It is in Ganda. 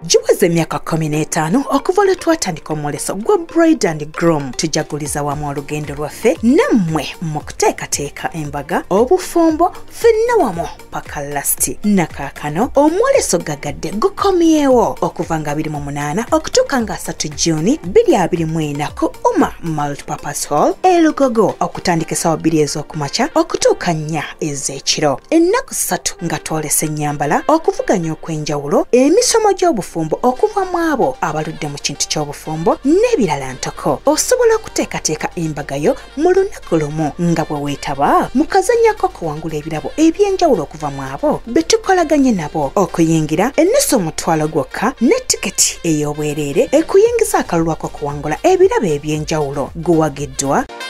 Giweze emyaka 15 okuva lwe twatandika omwoleso gwa Bride and Groom tujaguliza wamu olugendo lwaffe nammwe mu kuteekateeka embaga obufumbo ffenna wamu paka lasti nakaakano omwoleso gagadde gukomyewo okuva nga 28 okutuuka nga 3 Juni 2024 ku Uma Multipurpose Hall Lugogo okutandika essaawa 2 ez'okumakya okutuuka 4 ez'ekiro ennaku 3 nga twolesa ennyambala okuvuganya okw'enjawulo emisomo gy'obufumbo okuva mu abo abaludde mu kintu ky'obufumbo n'ebirala ntoko osobola okuteekateeka embagayo mu lunaku lumu nga bwe weetaba mu kazannyako okuwangula ebirabo eby'enjawulo okuva mu abo be tukolaganye nabo okuyingira ennusu omutwalo gwokka ne tiketi ey'obwereere ekuyingiza akalulu ako okuwangula ebirabo eby'enjawulo guwagiddwa